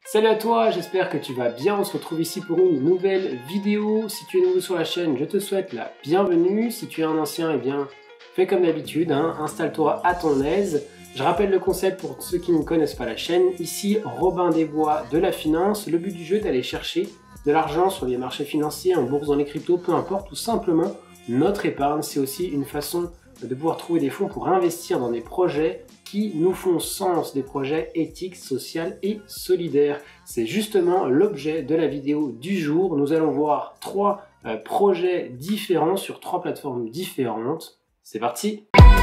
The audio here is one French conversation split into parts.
Salut à toi, j'espère que tu vas bien. On se retrouve ici pour une nouvelle vidéo. Si tu es nouveau sur la chaîne, je te souhaite la bienvenue. Si tu es un ancien, eh bien, fais comme d'habitude, installe-toi à ton aise. Je rappelle le concept pour ceux qui ne connaissent pas la chaîne. Ici, Robin des Bois de la finance. Le but du jeu est d'aller chercher de l'argent sur les marchés financiers, en bourse, dans les cryptos, peu importe, tout simplement. Notre épargne, c'est aussi une façon de pouvoir trouver des fonds pour investir dans des projets qui nous font sens, des projets éthiques, sociaux et solidaires. C'est justement l'objet de la vidéo du jour. Nous allons voir 3 projets différents sur 3 plateformes différentes. C'est parti!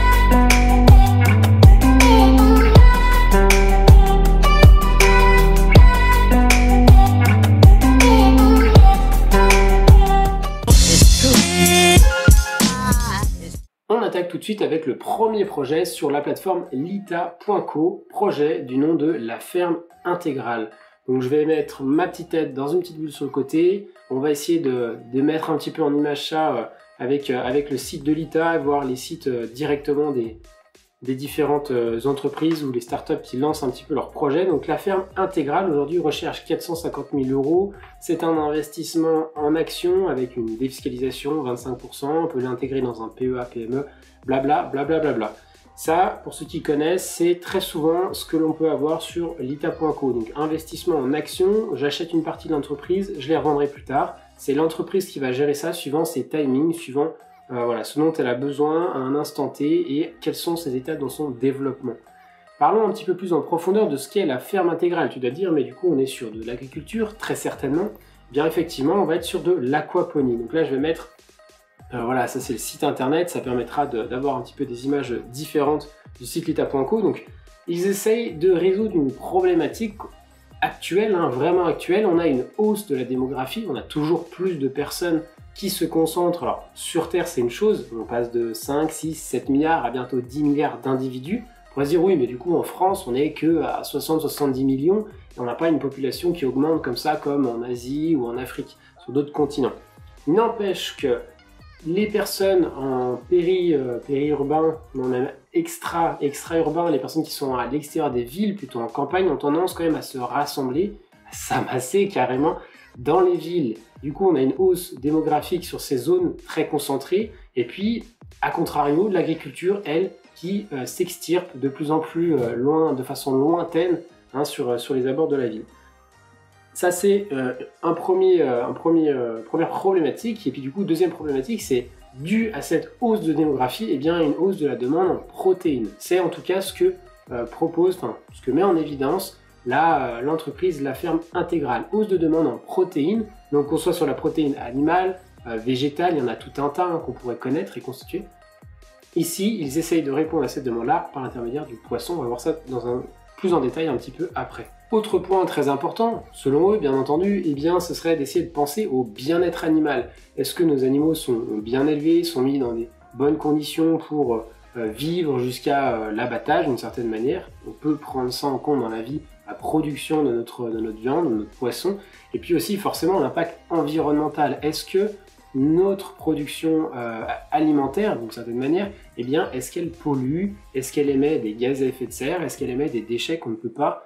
On attaque tout de suite avec le premier projet sur la plateforme Lita.co, projet du nom de la ferme intégrale. Donc je vais mettre ma petite tête dans une petite bulle sur le côté. On va essayer de mettre un petit peu en image ça avec le site de Lita, voir les sites directement des différentes entreprises ou les startups qui lancent un petit peu leur projet. Donc la ferme intégrale aujourd'hui recherche 450 000 €. C'est un investissement en actions avec une défiscalisation 25%. On peut l'intégrer dans un PEA, PME, blabla, blabla, blabla. Ça, pour ceux qui connaissent, c'est très souvent ce que l'on peut avoir sur Lita.co. Donc investissement en actions, j'achète une partie de l'entreprise, je les revendrai plus tard. C'est l'entreprise qui va gérer ça suivant ses timings, suivant voilà, ce dont elle a besoin à un instant T et quelles sont ses étapes dans son développement. Parlons un petit peu plus en profondeur de ce qu'est la ferme intégrale. Tu dois dire, mais du coup, on est sur de l'agriculture, très certainement. Bien, effectivement, on va être sur de l'aquaponie. Donc là, je vais mettre, voilà, ça c'est le site internet, ça permettra d'avoir un petit peu des images différentes du site lita.co. Donc, ils essayent de résoudre une problématique actuelle, vraiment actuelle. On a une hausse de la démographie, on a toujours plus de personnes qui se concentrent. Alors, sur Terre, c'est une chose, on passe de 5, 6, 7 milliards à bientôt 10 milliards d'individus. On pourrait se dire, oui, mais du coup, en France, on n'est que à 60-70 millions, et on n'a pas une population qui augmente comme ça, comme en Asie ou en Afrique, sur d'autres continents. Il n'empêche que les personnes en périurbain, ou même extra-urbain, les personnes qui sont à l'extérieur des villes, plutôt en campagne, ont tendance quand même à se rassembler, à s'amasser carrément dans les villes. Du coup, on a une hausse démographique sur ces zones très concentrées. Et puis, à contrario, l'agriculture, elle, qui s'extirpe de plus en plus loin, de façon lointaine, sur les abords de la ville. Ça, c'est première problématique. Et puis, du coup, deuxième problématique, c'est dû à cette hausse de démographie, eh bien, une hausse de la demande en protéines. C'est en tout cas ce que ce que met en évidence l'entreprise La Ferme Intégrale. Hausse de demande en protéines, donc qu'on soit sur la protéine animale, végétale, il y en a tout un tas qu'on pourrait connaître et constituer. Ici, ils essayent de répondre à cette demande-là par l'intermédiaire du poisson. On va voir ça plus en détail un petit peu après. Autre point très important, selon eux, bien entendu, eh bien, ce serait d'essayer de penser au bien-être animal. Est-ce que nos animaux sont bien élevés, sont mis dans des bonnes conditions pour vivre jusqu'à l'abattage d'une certaine manière? On peut prendre ça en compte dans la vie, la production de notre viande, de notre poisson, et puis aussi forcément l'impact environnemental. Est-ce que notre production alimentaire, d'une certaine manière, eh bien, est-ce qu'elle pollue? Est-ce qu'elle émet des gaz à effet de serre? Est-ce qu'elle émet des déchets qu'on ne peut pas,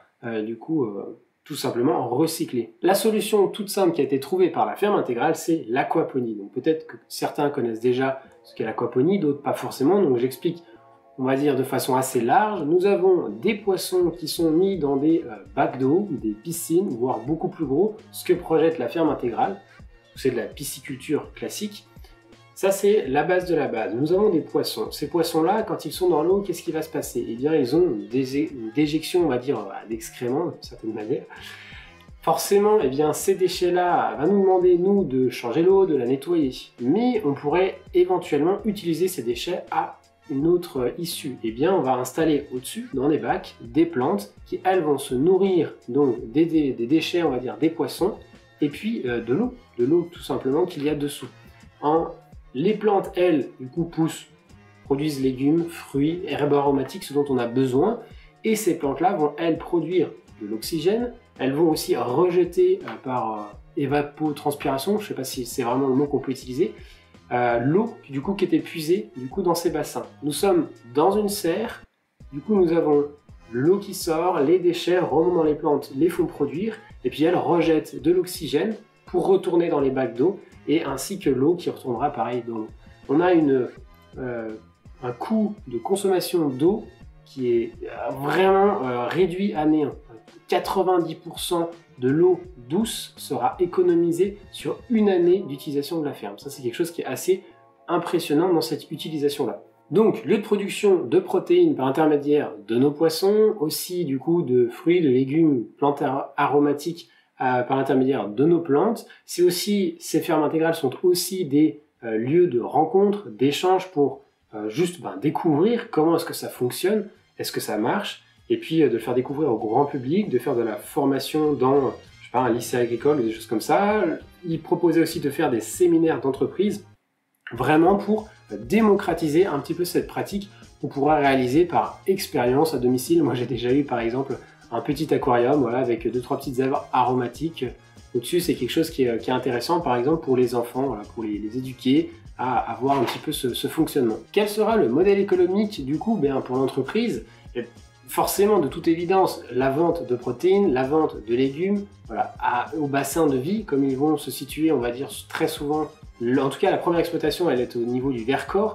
tout simplement recycler? La solution toute simple qui a été trouvée par la ferme intégrale, c'est l'aquaponie. Donc peut-être que certains connaissent déjà ce qu'est l'aquaponie, d'autres pas forcément, donc j'explique, on va dire de façon assez large. Nous avons des poissons qui sont mis dans des bacs d'eau, des piscines, voire beaucoup plus gros, ce que projette la ferme intégrale. C'est de la pisciculture classique. Ça, c'est la base de la base. Nous avons des poissons. Ces poissons-là, quand ils sont dans l'eau, qu'est-ce qui va se passer? Eh bien, ils ont une déjection, on va dire, d'excréments, d'une certaine manière. Forcément, eh bien, ces déchets-là vont nous demander, nous, de changer l'eau, de la nettoyer. Mais on pourrait éventuellement utiliser ces déchets à une autre issue. Eh bien, on va installer au-dessus, dans les bacs, des plantes qui, elles, vont se nourrir donc des déchets, on va dire, des poissons, et puis de l'eau tout simplement qu'il y a dessous. Les plantes, elles, du coup, poussent, produisent légumes, fruits, herbes aromatiques, ce dont on a besoin, et ces plantes-là vont, elles, produire de l'oxygène. Elles vont aussi rejeter par évapotranspiration, je ne sais pas si c'est vraiment le mot qu'on peut utiliser, l'eau du coup qui est épuisée du coup dans ces bassins. Nous sommes dans une serre, du coup nous avons l'eau qui sort, les déchets remontent dans les plantes, les font produire, et puis elles rejettent de l'oxygène pour retourner dans les bacs d'eau, et ainsi que l'eau qui retournera pareil dans l'eau. On a un coût de consommation d'eau qui est vraiment réduit à néant. 90% de l'eau douce sera économisée sur une année d'utilisation de la ferme. Ça, c'est quelque chose qui est assez impressionnant dans cette utilisation-là. Donc, lieu de production de protéines par intermédiaire de nos poissons, aussi du coup de fruits, de légumes, plantes aromatiques par l'intermédiaire de nos plantes. C'est aussi, ces fermes intégrales sont aussi des lieux de rencontre, d'échange pour juste découvrir comment est-ce que ça fonctionne, est-ce que ça marche, et puis de le faire découvrir au grand public, de faire de la formation dans, je sais pas, un lycée agricole ou des choses comme ça. Ils proposaient aussi de faire des séminaires d'entreprise, vraiment pour démocratiser un petit peu cette pratique qu'on pourra réaliser par expérience à domicile. Moi, j'ai déjà eu, par exemple, un petit aquarium, voilà, avec 2-3 petites œuvres aromatiques. Au-dessus, c'est quelque chose qui est intéressant, par exemple, pour les enfants, voilà, pour les éduquer à avoir un petit peu ce fonctionnement. Quel sera le modèle économique, du coup, pour l'entreprise? Forcément, de toute évidence, la vente de protéines, la vente de légumes, voilà, au bassin de vie, comme ils vont se situer, on va dire, très souvent, en tout cas, la première exploitation, elle est au niveau du Vercors,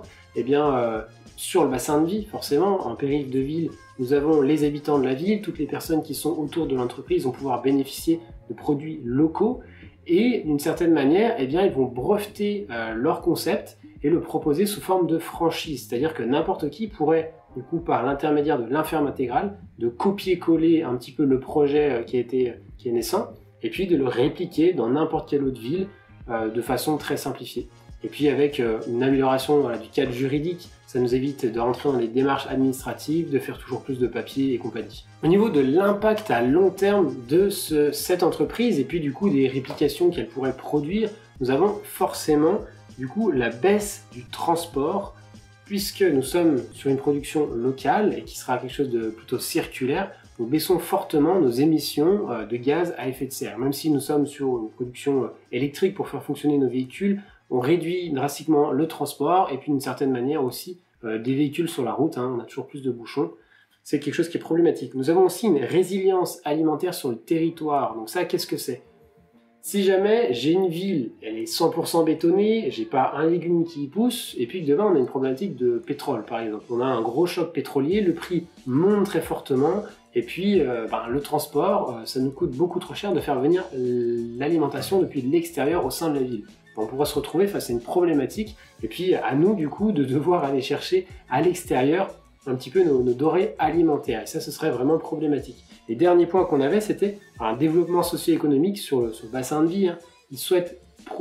sur le bassin de vie, forcément, en périphérie de ville, nous avons les habitants de la ville, toutes les personnes qui sont autour de l'entreprise vont pouvoir bénéficier de produits locaux et d'une certaine manière, ils vont breveter leur concept et le proposer sous forme de franchise, c'est-à-dire que n'importe qui pourrait, du coup, par l'intermédiaire de l'inferme intégrale, de copier-coller un petit peu le projet qui est naissant et puis de le répliquer dans n'importe quelle autre ville de façon très simplifiée. Et puis avec une amélioration du cadre juridique, ça nous évite de rentrer dans les démarches administratives, de faire toujours plus de papiers et compagnie. Au niveau de l'impact à long terme de cette entreprise et puis du coup des réplications qu'elle pourrait produire, nous avons forcément du coup la baisse du transport, puisque nous sommes sur une production locale et qui sera quelque chose de plutôt circulaire. Nous baissons fortement nos émissions de gaz à effet de serre. Même si nous sommes sur une production électrique pour faire fonctionner nos véhicules, on réduit drastiquement le transport et puis d'une certaine manière aussi des véhicules sur la route, on a toujours plus de bouchons. C'est quelque chose qui est problématique. Nous avons aussi une résilience alimentaire sur le territoire. Donc ça, qu'est-ce que c'est? Si jamais j'ai une ville, elle est 100% bétonnée, j'ai pas un légume qui y pousse, et puis demain on a une problématique de pétrole par exemple. On a un gros choc pétrolier, le prix monte très fortement, et puis le transport, ça nous coûte beaucoup trop cher de faire venir l'alimentation depuis l'extérieur au sein de la ville. On pourra se retrouver face à une problématique, et puis à nous du coup de devoir aller chercher à l'extérieur un petit peu nos denrées alimentaires, et ça ce serait vraiment problématique. Les derniers points qu'on avait, c'était un développement socio-économique sur le bassin de vie. Ils souhaitent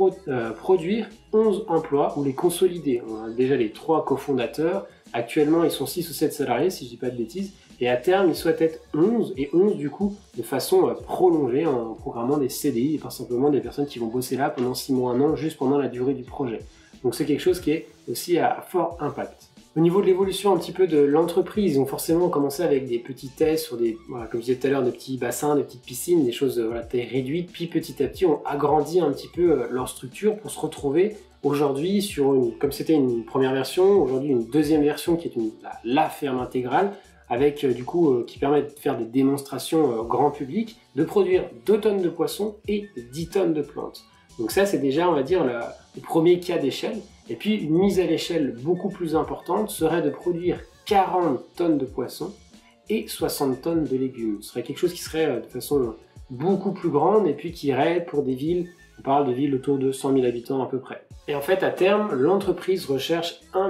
produire 11 emplois ou les consolider. On a déjà les 3 cofondateurs. Actuellement, ils sont 6 ou 7 salariés, si je ne dis pas de bêtises. Et à terme, ils souhaitent être 11, et 11 du coup, de façon prolongée en programmant des CDI, et pas simplement des personnes qui vont bosser là pendant 6 mois, 1 an, juste pendant la durée du projet. Donc c'est quelque chose qui est aussi à fort impact. Au niveau de l'évolution un petit peu de l'entreprise, ils ont forcément commencé avec des petits tests sur des, comme je disais tout à l'heure, des petits bassins, des petites piscines, des choses taille réduite, puis petit à petit ont agrandi un petit peu leur structure pour se retrouver aujourd'hui sur comme c'était une première version, aujourd'hui une deuxième version qui est la ferme intégrale, avec du coup qui permet de faire des démonstrations grand public, de produire 2 tonnes de poissons et 10 tonnes de plantes. Donc ça c'est déjà, on va dire, le premier cas d'échelle. Et puis une mise à l'échelle beaucoup plus importante serait de produire 40 tonnes de poissons et 60 tonnes de légumes. Ce serait quelque chose qui serait de façon beaucoup plus grande et puis qui irait pour des villes, on parle de villes autour de 100 000 habitants à peu près. Et en fait à terme, l'entreprise recherche 1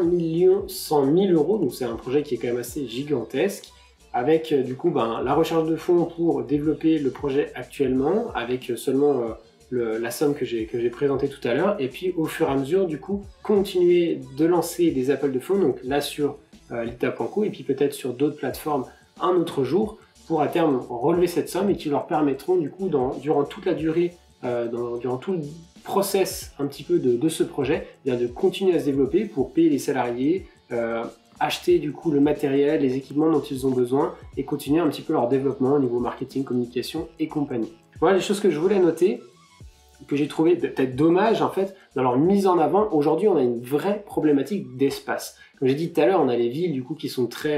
100 000 euros, donc c'est un projet qui est quand même assez gigantesque, avec du coup la recherche de fonds pour développer le projet actuellement, avec seulement la somme que j'ai présentée tout à l'heure, et puis au fur et à mesure du coup continuer de lancer des appels de fonds, donc là sur lita.co et puis peut-être sur d'autres plateformes un autre jour, pour à terme relever cette somme et qui leur permettront du coup durant toute la durée, durant tout le process un petit peu de ce projet, de continuer à se développer pour payer les salariés, acheter du coup le matériel, les équipements dont ils ont besoin et continuer un petit peu leur développement au niveau marketing, communication et compagnie. Voilà les choses que je voulais noter, que j'ai trouvé peut-être dommage en fait dans leur mise en avant. Aujourd'hui on a une vraie problématique d'espace. Comme j'ai dit tout à l'heure, on a les villes du coup qui sont très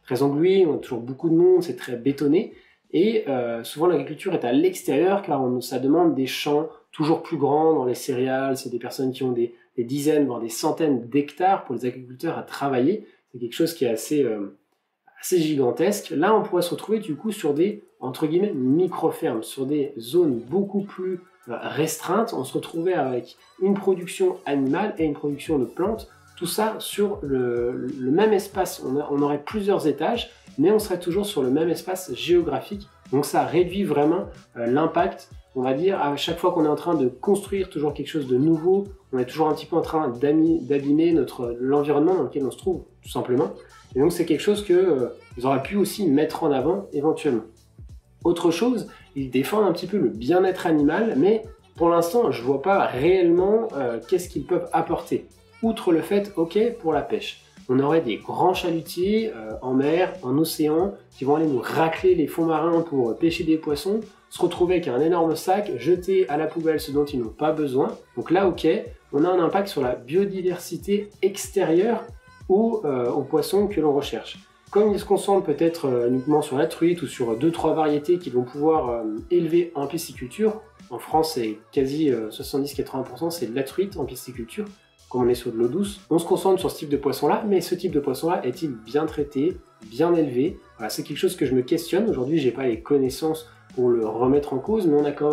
très englué, on a toujours beaucoup de monde, c'est très bétonné. Et souvent l'agriculture est à l'extérieur car ça demande des champs toujours plus grands dans les céréales. C'est des personnes qui ont des dizaines, voire des centaines d'hectares pour les agriculteurs à travailler. C'est quelque chose qui est assez gigantesque. Là, on pourrait se retrouver du coup sur des, entre guillemets, micro-fermes, sur des zones beaucoup plus restreintes. On se retrouvait avec une production animale et une production de plantes. Tout ça sur le même espace. On aurait plusieurs étages, mais on serait toujours sur le même espace géographique. Donc ça réduit vraiment l'impact. On va dire, à chaque fois qu'on est en train de construire toujours quelque chose de nouveau, on est toujours un petit peu en train d'abîmer l'environnement dans lequel on se trouve, tout simplement. Et donc c'est quelque chose que ils auraient pu aussi mettre en avant éventuellement. Autre chose, ils défendent un petit peu le bien-être animal, mais pour l'instant, je ne vois pas réellement qu'est-ce qu'ils peuvent apporter. Outre le fait, ok, pour la pêche. On aurait des grands chalutiers en mer, en océan, qui vont aller nous racler les fonds marins pour pêcher des poissons, se retrouver avec un énorme sac, jeter à la poubelle ce dont ils n'ont pas besoin. Donc là, ok, on a un impact sur la biodiversité extérieure aux poissons que l'on recherche. Comme ils se concentrent peut-être uniquement sur la truite ou sur 2-3 variétés qu'ils vont pouvoir élever en pisciculture, en France c'est quasi 70-80% c'est de la truite en pisciculture, comme on est sur de l'eau douce, on se concentre sur ce type de poisson-là, mais ce type de poisson-là est-il bien traité, bien élevé? Voilà, c'est quelque chose que je me questionne. Aujourd'hui, j'ai pas les connaissances pour le remettre en cause, mais on a quand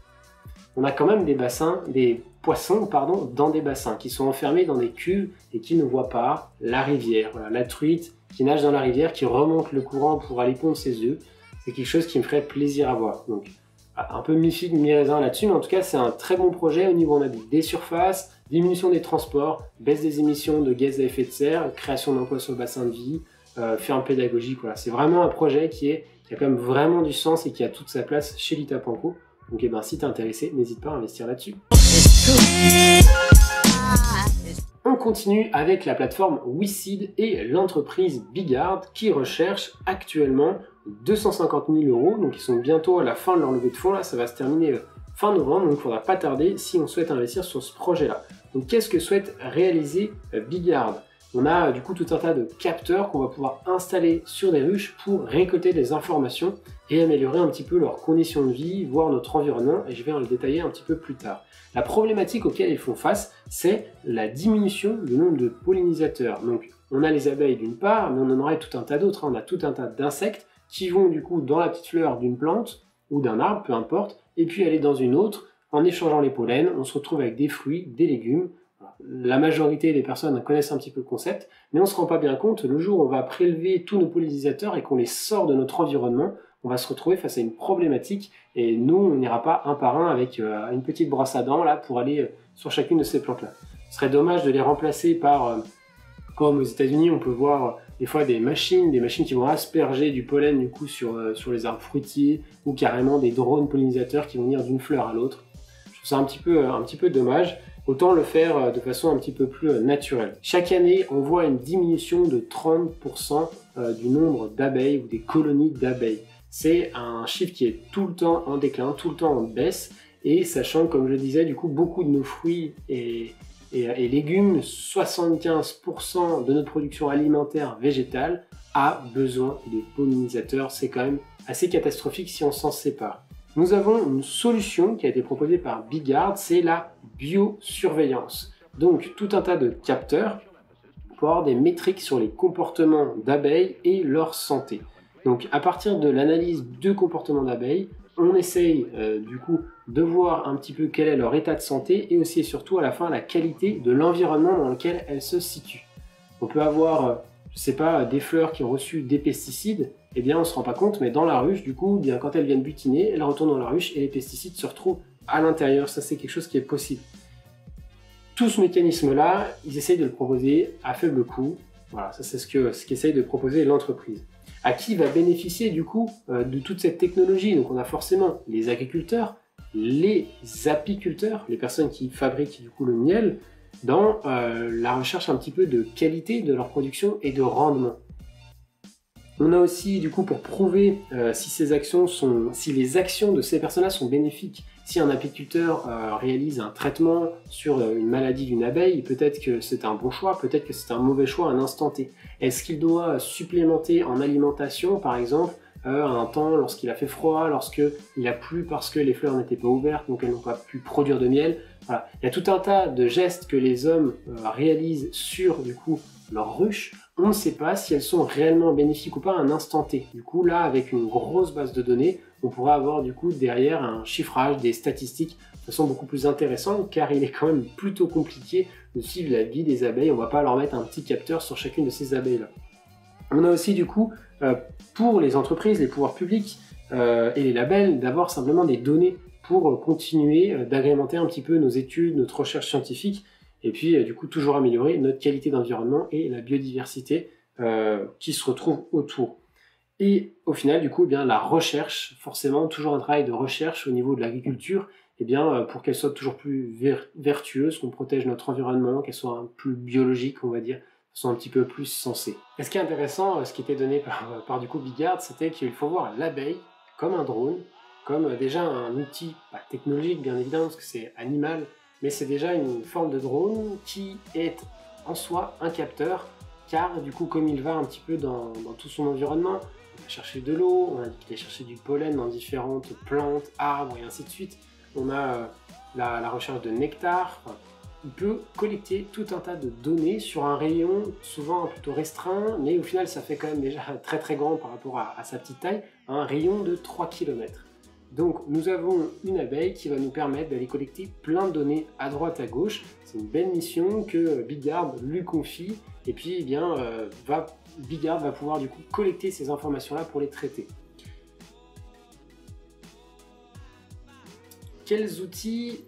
même des poissons dans des bassins qui sont enfermés dans des cuves et qui ne voient pas la rivière. Voilà, la truite qui nage dans la rivière, qui remonte le courant pour aller pondre ses œufs, c'est quelque chose qui me ferait plaisir à voir. Donc, un peu mi-figue, mi-raisin là-dessus, mais en tout cas, c'est un très bon projet au niveau on a des surfaces, diminution des transports, baisse des émissions de gaz à effet de serre, création d'emplois sur le bassin de vie, ferme pédagogique. Voilà. C'est vraiment un projet qui a quand même vraiment du sens et qui a toute sa place chez Lita.co. Donc si t'es intéressé, n'hésite pas à investir là-dessus. On continue avec la plateforme WeSeed et l'entreprise Bigard qui recherche actuellement 250 000 €. Donc ils sont bientôt à la fin de leur levée de fonds. Là, ça va se terminer fin novembre, donc il ne faudra pas tarder si on souhaite investir sur ce projet-là. Donc qu'est-ce que souhaite réaliser Bigard? On a du coup tout un tas de capteurs qu'on va pouvoir installer sur des ruches pour récolter des informations et améliorer un petit peu leurs conditions de vie, voire notre environnement, et je vais en le détailler un petit peu plus tard. La problématique auquel ils font face, c'est la diminution du nombre de pollinisateurs. Donc on a les abeilles d'une part, mais on en aurait tout un tas d'autres. On a tout un tas d'insectes qui vont du coup dans la petite fleur d'une plante ou d'un arbre, peu importe, et puis aller dans une autre. En échangeant les pollens, on se retrouve avec des fruits, des légumes. La majorité des personnes connaissent un petit peu le concept, mais on ne se rend pas bien compte. Le jour où on va prélever tous nos pollinisateurs et qu'on les sort de notre environnement, on va se retrouver face à une problématique et nous, on n'ira pas un par un avec une petite brosse à dents là, pour aller sur chacune de ces plantes-là. Ce serait dommage de les remplacer par, comme aux États-Unis, on peut voir des fois des machines qui vont asperger du pollen du coup sur les arbres fruitiers ou carrément des drones pollinisateurs qui vont venir d'une fleur à l'autre. Je trouve ça un petit peu dommage. Autant le faire de façon un petit peu plus naturelle. Chaque année, on voit une diminution de 30% du nombre d'abeilles ou des colonies d'abeilles. C'est un chiffre qui est tout le temps en déclin, tout le temps en baisse, et sachant, comme je le disais, du coup, beaucoup de nos fruits et légumes, 75% de notre production alimentaire végétale a besoin de pollinisateurs. C'est quand même assez catastrophique si on s'en sépare. Nous avons une solution qui a été proposée par Bigard, c'est la biosurveillance. Donc tout un tas de capteurs pour avoir des métriques sur les comportements d'abeilles et leur santé. Donc à partir de l'analyse de comportements d'abeilles, on essaye du coup de voir un petit peu quel est leur état de santé et aussi et surtout à la fin la qualité de l'environnement dans lequel elles se situent. On peut avoir, je sais pas, des fleurs qui ont reçu des pesticides, eh bien on ne se rend pas compte, mais dans la ruche, du coup, bien, quand elles viennent butiner, elles retournent dans la ruche et les pesticides se retrouvent à l'intérieur. Ça, c'est quelque chose qui est possible. Tout ce mécanisme-là, ils essayent de le proposer à faible coût. Voilà, ça c'est ce qu'essaye de proposer l'entreprise. À qui va bénéficier du coup de toute cette technologie? Donc on a forcément les agriculteurs, les apiculteurs, les personnes qui fabriquent du coup le miel, dans la recherche un petit peu de qualité de leur production et de rendement. On a aussi, du coup, pour prouver si les actions de ces personnes-là sont bénéfiques. Si un apiculteur réalise un traitement sur une maladie d'une abeille, peut-être que c'est un bon choix, peut-être que c'est un mauvais choix à un instant T. Est-ce qu'il doit supplémenter en alimentation, par exemple, à un temps lorsqu'il a fait froid, lorsqu'il a plu parce que les fleurs n'étaient pas ouvertes, donc elles n'ont pas pu produire de miel. Voilà. Il y a tout un tas de gestes que les hommes réalisent sur, du coup, leurs ruches. On ne sait pas si elles sont réellement bénéfiques ou pas à un instant T. Du coup, là, avec une grosse base de données, on pourra avoir du coup derrière un chiffrage, des statistiques de façon beaucoup plus intéressante, car il est quand même plutôt compliqué de suivre la vie des abeilles. On ne va pas leur mettre un petit capteur sur chacune de ces abeilles-là. On a aussi du coup, pour les entreprises, les pouvoirs publics et les labels, d'avoir simplement des données pour continuer d'agrémenter un petit peu nos études, notre recherche scientifique, et puis du coup toujours améliorer notre qualité d'environnement et la biodiversité qui se retrouve autour. Et au final, du coup, eh bien, la recherche, forcément, toujours un travail de recherche au niveau de l'agriculture, eh bien, pour qu'elle soit toujours plus vertueuse, qu'on protège notre environnement, qu'elle soit plus biologique, on va dire, soit un petit peu plus sensée. Et ce qui est intéressant, ce qui était donné par du coup Bigard, c'était qu'il faut voir l'abeille comme un drone, comme déjà un outil, pas technologique bien évidemment, parce que c'est animal, mais c'est déjà une forme de drone qui est en soi un capteur, car du coup, comme il va un petit peu dans tout son environnement, il va chercher de l'eau, on a dit qu'il va chercher du pollen dans différentes plantes, arbres et ainsi de suite. On a la recherche de nectar. Enfin, il peut collecter tout un tas de données sur un rayon souvent plutôt restreint, mais au final ça fait quand même déjà très très grand par rapport à sa petite taille, un rayon de 3 km. Donc nous avons une abeille qui va nous permettre d'aller collecter plein de données à droite à gauche. C'est une belle mission que Bigard lui confie, et puis eh bien, Bigard va pouvoir du coup collecter ces informations-là pour les traiter. Quels outils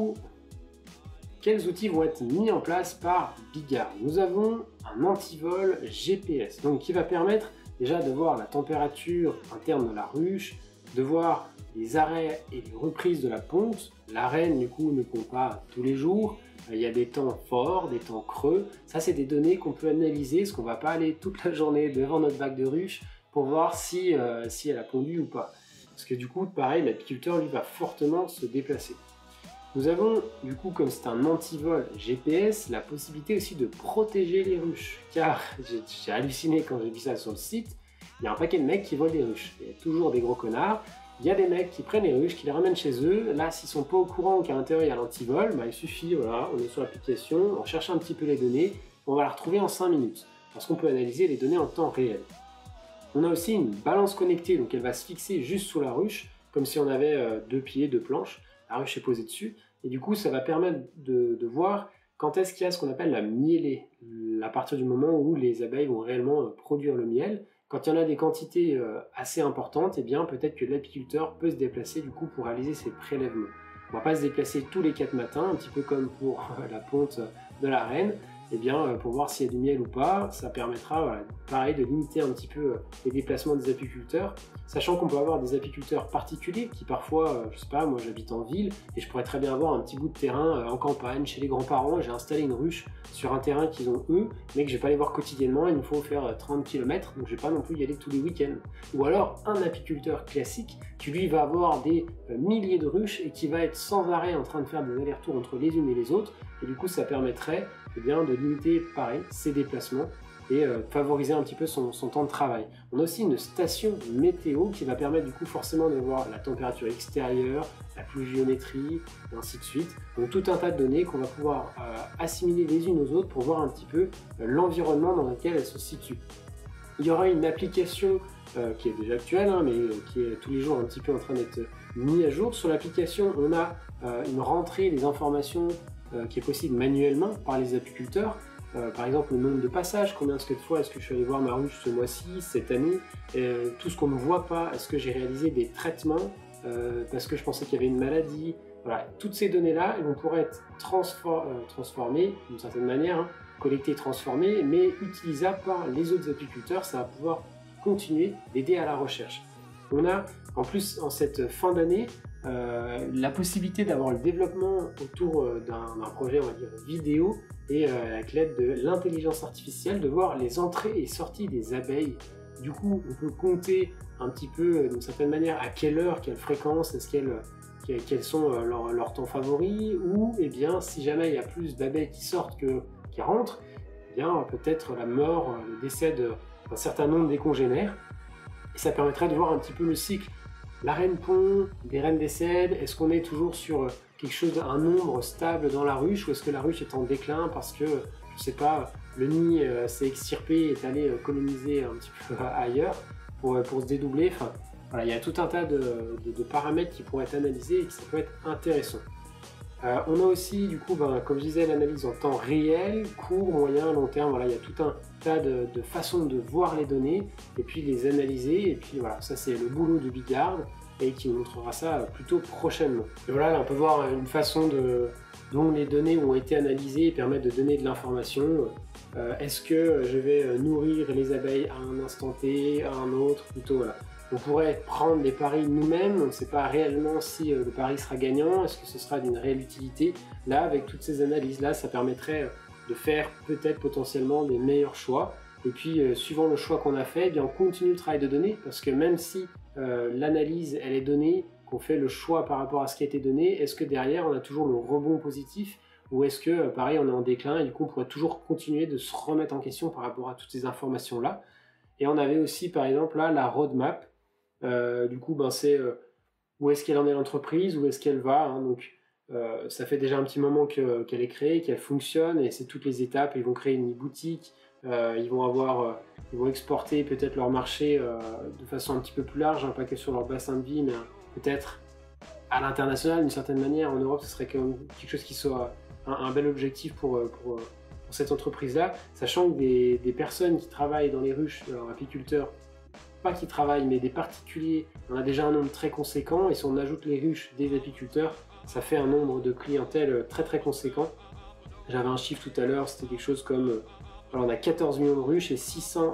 vont être mis en place par Bigard? Nous avons un antivol GPS, donc qui va permettre déjà de voir la température interne de la ruche, de voir les arrêts et les reprises de la ponte. La reine, du coup, ne pond pas tous les jours. Il y a des temps forts, des temps creux. Ça, c'est des données qu'on peut analyser, parce qu'on ne va pas aller toute la journée devant notre bac de ruche pour voir si elle a pondu ou pas. Parce que du coup, pareil, l'apiculteur, lui, va fortement se déplacer. Nous avons, du coup, comme c'est un antivol GPS, la possibilité aussi de protéger les ruches. Car j'ai halluciné quand j'ai vu ça sur le site. Il y a un paquet de mecs qui volent des ruches. Il y a toujours des gros connards. Il y a des mecs qui prennent les ruches, qui les ramènent chez eux. Là, s'ils sont pas au courant qu'à l'intérieur il y a l'antivol, bah, il suffit, voilà, on est sur l'application, on cherche un petit peu les données, on va la retrouver en 5 minutes. Parce qu'on peut analyser les données en temps réel. On a aussi une balance connectée, donc elle va se fixer juste sous la ruche, comme si on avait 2 pieds, 2 planches. La ruche est posée dessus. Et du coup, ça va permettre de voir quand est-ce qu'il y a ce qu'on appelle la miellée, à partir du moment où les abeilles vont réellement produire le miel. Quand il y en a des quantités assez importantes, eh bien peut-être que l'apiculteur peut se déplacer du coup pour réaliser ces prélèvements. On ne va pas se déplacer tous les 4 matins, un petit peu comme pour la ponte de la reine, eh bien pour voir s'il y a du miel ou pas. Ça permettra, voilà, pareil, de limiter un petit peu les déplacements des apiculteurs, sachant qu'on peut avoir des apiculteurs particuliers qui parfois, je sais pas, moi j'habite en ville et je pourrais très bien avoir un petit bout de terrain en campagne chez les grands-parents. J'ai installé une ruche sur un terrain qu'ils ont eux, mais que je vais pas aller voir quotidiennement. Il nous faut faire 30 km, donc je vais pas non plus y aller tous les week-ends. Ou alors un apiculteur classique qui lui va avoir des milliers de ruches et qui va être sans arrêt en train de faire des allers-retours entre les unes et les autres, et du coup ça permettrait bien de limiter pareil ses déplacements et favoriser un petit peu son temps de travail. On a aussi une station météo qui va permettre du coup forcément de voir la température extérieure, la pluviométrie, et ainsi de suite. Donc tout un tas de données qu'on va pouvoir assimiler les unes aux autres pour voir un petit peu l'environnement dans lequel elles se situent. Il y aura une application qui est déjà actuelle, hein, mais qui est tous les jours un petit peu en train d'être mise à jour. Sur l'application, on a une rentrée des informations qui est possible manuellement par les apiculteurs. Par exemple, le nombre de passages, combien de fois est-ce que je suis allé voir ma ruche ce mois-ci, cette année, tout ce qu'on ne voit pas, est-ce que j'ai réalisé des traitements parce que je pensais qu'il y avait une maladie. Voilà, toutes ces données-là, elles vont pouvoir être transformées d'une certaine manière, hein, collectées et transformées, mais utilisables par les autres apiculteurs. Ça va pouvoir continuer d'aider à la recherche. On a en plus en cette fin d'année la possibilité d'avoir le développement autour d'un projet, on va dire, vidéo, et avec l'aide de l'intelligence artificielle, de voir les entrées et sorties des abeilles Du coup, on peut compter un petit peu, d'une certaine manière, à quelle heure, quelle fréquence, quels sont leurs temps favoris, ou eh bien, si jamais il y a plus d'abeilles qui sortent que qui rentrent, eh bien, peut-être la mort, le décès d'un certain nombre des congénères. Et ça permettrait de voir un petit peu le cycle. La reine pond, des reines décèdent, est-ce qu'on est toujours sur quelque chose, un nombre stable dans la ruche, ou est-ce que la ruche est en déclin parce que, je sais pas, le nid s'est extirpé et est allé coloniser un petit peu ailleurs pour se dédoubler. Enfin, voilà, il y a tout un tas de paramètres qui pourraient être analysés et que ça peut être intéressant. On a aussi, du coup, comme je disais, l'analyse en temps réel, court, moyen, long terme. Voilà, il y a tout un tas de façons de voir les données et puis les analyser. Et puis voilà, ça c'est le boulot de Bigard et qui nous montrera ça plutôt prochainement. Et voilà, là, on peut voir une façon dont les données ont été analysées et permettent de donner de l'information. Est-ce que je vais nourrir les abeilles à un instant T, à un autre, plutôt voilà. On pourrait prendre des paris nous-mêmes, on ne sait pas réellement si le pari sera gagnant, est-ce que ce sera d'une réelle utilité. Là, avec toutes ces analyses-là, ça permettrait de faire peut-être potentiellement des meilleurs choix. Et puis, suivant le choix qu'on a fait, eh bien, on continue le travail de données, parce que même si l'analyse, elle est donnée, qu'on fait le choix par rapport à ce qui a été donné, est-ce que derrière, on a toujours le rebond positif, ou est-ce que, pareil, on est en déclin, et du coup, on pourrait toujours continuer de se remettre en question par rapport à toutes ces informations-là. Et on avait aussi, par exemple, là, la roadmap. Du coup, c'est où est-ce qu'elle en est l'entreprise, où est-ce qu'elle va. Hein, donc, ça fait déjà un petit moment qu'elle est créée, qu'elle fonctionne, et c'est toutes les étapes. Ils vont créer une boutique, ils vont exporter peut-être leur marché de façon un petit peu plus large, hein, pas que sur leur bassin de vie, mais peut-être à l'international d'une certaine manière. En Europe, ce serait quand même quelque chose qui soit un bel objectif pour cette entreprise-là, sachant que des personnes qui travaillent dans les ruches, apiculteurs, pas qui travaillent, mais des particuliers, on a déjà un nombre très conséquent, et si on ajoute les ruches des apiculteurs, ça fait un nombre de clientèle très très conséquent. J'avais un chiffre tout à l'heure, c'était quelque chose comme, alors on a 14 millions de ruches et 600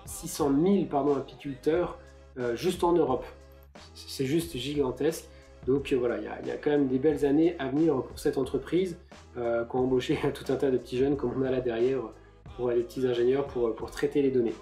000 apiculteurs juste en Europe. C'est juste gigantesque. Donc voilà, il y a quand même des belles années à venir pour cette entreprise, qui a embauché tout un tas de petits jeunes comme on a là derrière, pour les petits ingénieurs pour traiter les données.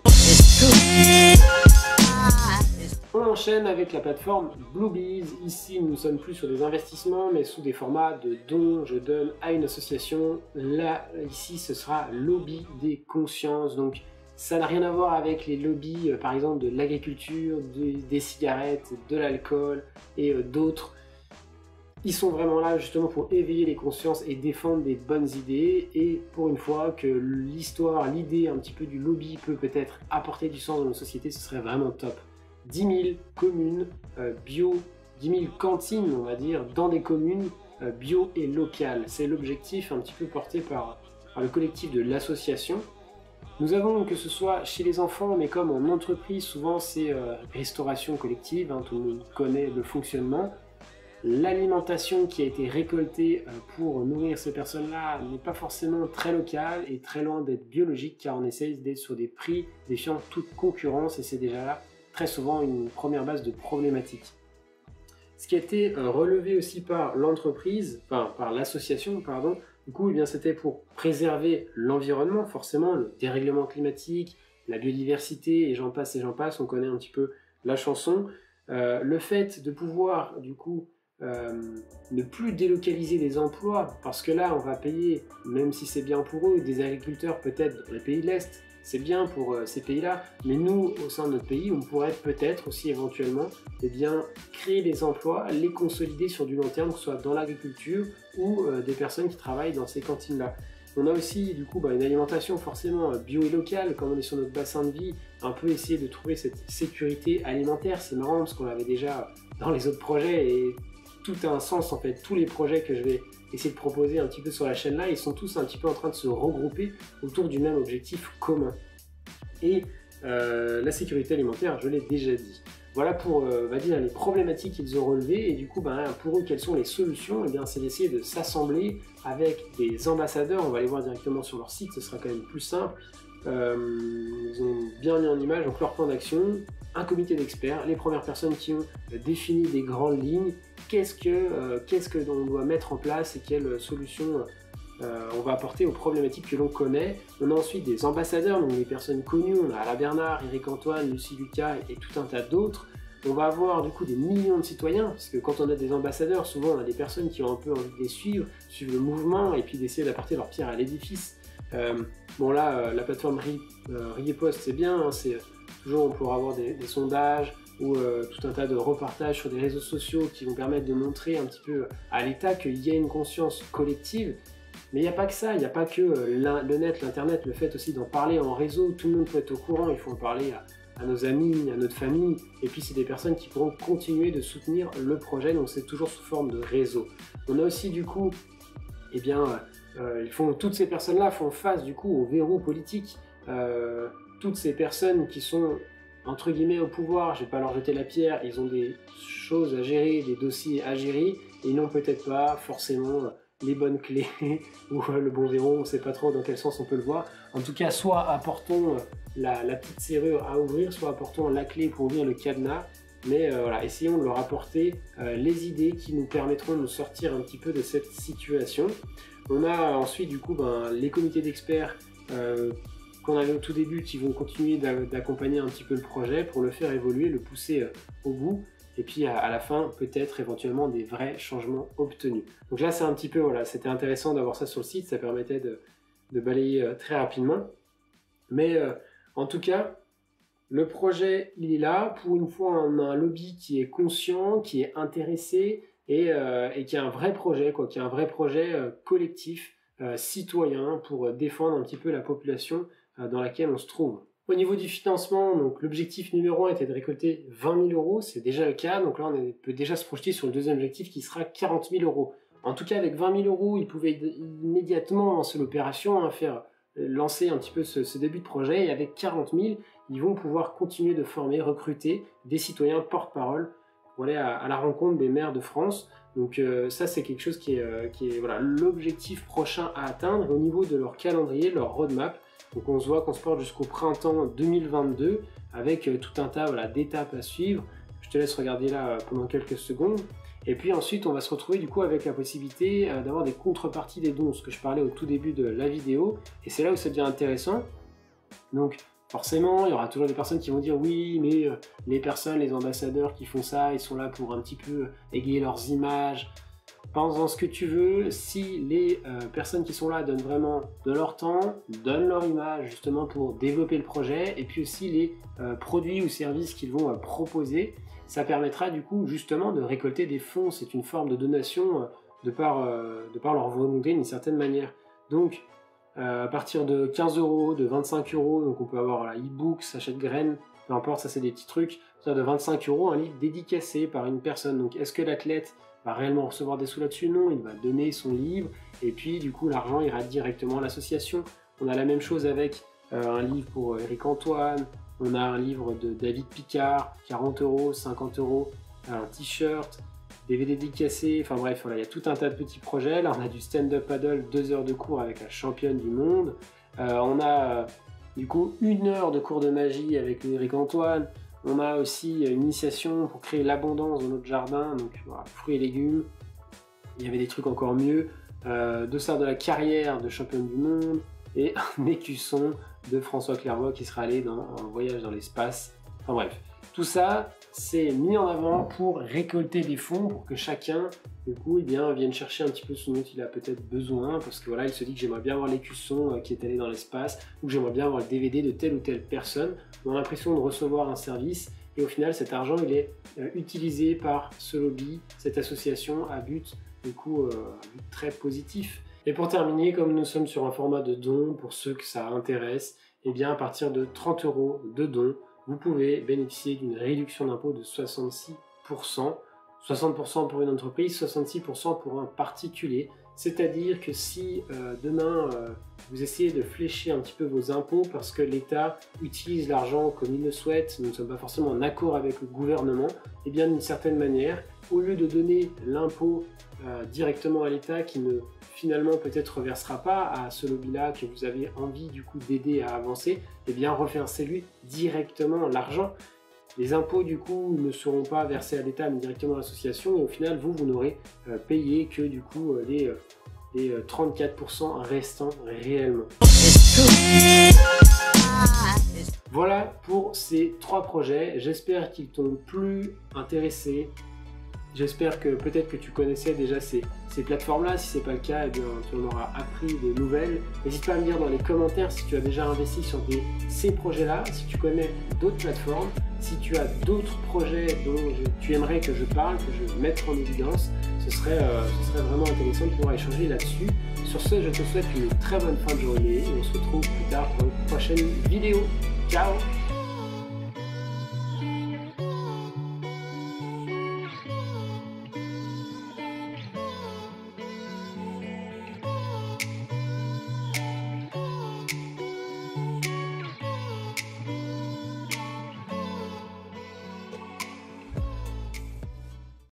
On enchaîne avec la plateforme Bluebees. Ici, nous ne sommes plus sur des investissements, mais sous des formats de dons. Je donne à une association. Là, ici, ce sera lobby des consciences. Donc, ça n'a rien à voir avec les lobbies, par exemple, de l'agriculture, des cigarettes, de l'alcool et d'autres. Ils sont vraiment là justement pour éveiller les consciences et défendre des bonnes idées, et pour une fois que l'histoire, l'idée un petit peu du lobby peut-être apporter du sens dans nos sociétés, ce serait vraiment top. 10 000 communes bio, 10 000 cantines on va dire, dans des communes bio et locales. C'est l'objectif un petit peu porté par le collectif de l'association. Nous avons, que ce soit chez les enfants, mais comme en entreprise, souvent c'est restauration collective, hein, tout le monde connaît le fonctionnement. L'alimentation qui a été récoltée pour nourrir ces personnes-là n'est pas forcément très locale et très loin d'être biologique, car on essaye d'être sur des prix défiant toute concurrence, et c'est déjà là très souvent une première base de problématique. Ce qui a été relevé aussi par l'entreprise, enfin par l'association, pardon, du coup, c'était pour préserver l'environnement, forcément, le dérèglement climatique, la biodiversité, et j'en passe, on connaît un petit peu la chanson. Le fait de pouvoir, du coup, ne plus délocaliser des emplois, parce que là on va payer, même si c'est bien pour eux, des agriculteurs peut-être dans les pays de l'Est, c'est bien pour ces pays-là, mais nous au sein de notre pays on pourrait peut-être aussi éventuellement créer des emplois, les consolider sur du long terme, que ce soit dans l'agriculture ou des personnes qui travaillent dans ces cantines-là. On a aussi du coup une alimentation forcément bio et locale, comme on est sur notre bassin de vie, un peu essayer de trouver cette sécurité alimentaire. C'est marrant parce qu'on l'avait déjà dans les autres projets, et tout a un sens en fait. Tous les projets que je vais essayer de proposer un petit peu sur la chaîne là, ils sont tous un petit peu en train de se regrouper autour du même objectif commun. Et la sécurité alimentaire, je l'ai déjà dit. Voilà pour les problématiques qu'ils ont relevées, et du coup pour eux quelles sont les solutions. Et bien c'est d'essayer de s'assembler avec des ambassadeurs. On va les voir directement sur leur site, ce sera quand même plus simple. Ils ont bien mis en image donc leur plan d'action, un comité d'experts, les premières personnes qui ont défini des grandes lignes, qu'est-ce que l'on doit mettre en place et quelles solutions on va apporter aux problématiques que l'on connaît. On a ensuite des ambassadeurs, donc des personnes connues, on a Alain Bernard, Éric Antoine, Lucie Lucas et tout un tas d'autres. On va avoir du coup des millions de citoyens, parce que quand on a des ambassadeurs, souvent on a des personnes qui ont un peu envie de les suivre le mouvement et puis d'essayer d'apporter leur pierre à l'édifice. Bon là, la plateforme Riposte c'est bien, hein, c'est toujours on pourra avoir des sondages ou tout un tas de reportages sur des réseaux sociaux qui vont permettre de montrer un petit peu à l'État qu'il y a une conscience collective. Mais il n'y a pas que ça, il n'y a pas que le net, l'internet, le fait aussi d'en parler en réseau, tout le monde peut être au courant, il faut en parler à nos amis, à notre famille, et puis c'est des personnes qui pourront continuer de soutenir le projet, donc c'est toujours sous forme de réseau. On a aussi du coup, eh bien, toutes ces personnes-là font face du coup au verrou politique, toutes ces personnes qui sont entre guillemets au pouvoir, je ne vais pas leur jeter la pierre, ils ont des choses à gérer, des dossiers à gérer, et ils n'ont peut-être pas forcément les bonnes clés ou le bon verrou, on ne sait pas trop dans quel sens on peut le voir. En tout cas, soit apportons la petite serrure à ouvrir, soit apportons la clé pour ouvrir le cadenas, mais voilà, essayons de leur apporter les idées qui nous permettront de nous sortir un petit peu de cette situation. On a ensuite du coup les comités d'experts qu'on avait au tout début qui vont continuer d'accompagner un petit peu le projet pour le faire évoluer, le pousser au bout. Et puis à la fin, peut-être éventuellement des vrais changements obtenus. Donc là, c'est un petit peu, voilà, c'était intéressant d'avoir ça sur le site, ça permettait de balayer très rapidement. Mais en tout cas, le projet, il est là. Pour une fois, on a un lobby qui est conscient, qui est intéressé et qui a un vrai projet, quoi, qui a un vrai projet collectif, citoyen, pour défendre un petit peu la population dans laquelle on se trouve. Au niveau du financement, donc l'objectif numéro 1 était de récolter 20 000 euros, c'est déjà le cas, donc là on peut déjà se projeter sur le deuxième objectif qui sera 40 000 euros. En tout cas, avec 20 000 euros, ils pouvaient immédiatement lancer l'opération, lancer un petit peu ce début de projet, et avec 40 000, ils vont pouvoir continuer de former, recruter des citoyens porte-parole pour aller à la rencontre des maires de France. Donc ça, c'est quelque chose qui est voilà, l'objectif prochain à atteindre au niveau de leur calendrier, leur roadmap. Donc on se voit qu'on se porte jusqu'au printemps 2022 avec tout un tas d'étapes à suivre. Je te laisse regarder là pendant quelques secondes. Et puis ensuite on va se retrouver du coup avec la possibilité d'avoir des contreparties des dons, ce que je parlais au tout début de la vidéo. Et c'est là où ça devient intéressant. Donc forcément il y aura toujours des personnes qui vont dire oui mais les personnes, les ambassadeurs qui font ça, ils sont là pour un petit peu égayer leurs images. Pense-en ce que tu veux, si les personnes qui sont là donnent vraiment de leur temps, donnent leur image justement pour développer le projet, et puis aussi les produits ou services qu'ils vont proposer, ça permettra du coup justement de récolter des fonds. C'est une forme de donation de par leur volonté d'une certaine manière. Donc à partir de 15 euros, de 25 euros, donc on peut avoir e-book, sachet de graines, peu importe, ça c'est des petits trucs, ça de 25 euros, un livre dédicacé par une personne. Donc est-ce que l'athlète va réellement recevoir des sous là-dessus? Non, il va donner son livre et puis du coup l'argent ira directement à l'association. On a la même chose avec un livre pour Éric Antoine, on a un livre de David Picard, 40 euros, 50 euros, un t-shirt, DVD dédicacé, enfin bref, voilà, il y a tout un tas de petits projets. Là on a du stand-up paddle, 2 heures de cours avec la championne du monde, on a du coup 1 heure de cours de magie avec Éric Antoine. On a aussi une initiation pour créer l'abondance dans notre jardin, donc voilà, fruits et légumes. Il y avait des trucs encore mieux. Dossard de la carrière de championne du monde et un écusson de François Clairvaux qui sera allé dans un voyage dans l'espace. Enfin bref, tout ça c'est mis en avant pour récolter des fonds pour que chacun du coup vienne chercher un petit peu ce dont il a peut-être besoin, parce que voilà, il se dit que j'aimerais bien avoir l'écusson qui est allé dans l'espace, ou que j'aimerais bien avoir le DVD de telle ou telle personne. On a l'impression de recevoir un service et au final cet argent il est utilisé par ce lobby, cette association à but du coup très positif. Et pour terminer, comme nous sommes sur un format de don pour ceux que ça intéresse, et bien à partir de 30 euros de dons, vous pouvez bénéficier d'une réduction d'impôt de 66%. 60% pour une entreprise, 66% pour un particulier. C'est-à-dire que si demain vous essayez de flécher un petit peu vos impôts parce que l'État utilise l'argent comme il le souhaite, nous ne sommes pas forcément en accord avec le gouvernement, et bien d'une certaine manière, au lieu de donner l'impôt directement à l'État qui ne finalement peut-être reversera pas à ce lobby-là que vous avez envie du coup d'aider à avancer, et bien reversez-lui directement l'argent. Les impôts du coup ne seront pas versés à l'État mais directement à l'association, et au final vous n'aurez payé que du coup les les 34% restants réellement. Voilà pour ces 3 projets, j'espère qu'ils t'ont plu, intéressé. J'espère que peut-être que tu connaissais déjà ces plateformes-là. Si ce n'est pas le cas, eh bien, tu en auras appris des nouvelles. N'hésite pas à me dire dans les commentaires si tu as déjà investi sur ces projets-là, si tu connais d'autres plateformes, si tu as d'autres projets dont tu aimerais que je parle, que je mette en évidence. Ce serait vraiment intéressant de pouvoir échanger là-dessus. Sur ce, je te souhaite une très bonne fin de journée et on se retrouve plus tard pour une prochaine vidéo. Ciao!